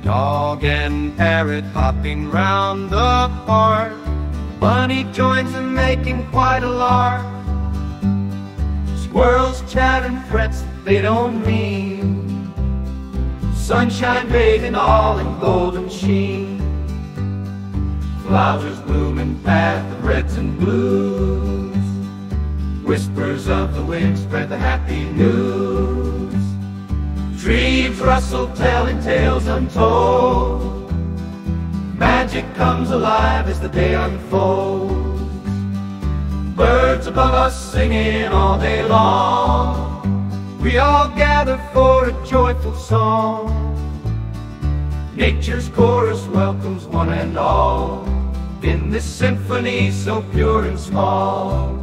Dog and parrot hopping round the park. Bunny joins in making quite a lark. Squirrels chat and frets they don't mean. Sunshine bathing all in golden sheen. Flowers bloom in path of reds and blues. Whispers of the wind spread the happy news. Trees rustle telling tales untold. Magic comes alive as the day unfolds. Birds above us singing all day long. We all gather for a joyful song. Nature's chorus welcomes one and all in this symphony so pure and small.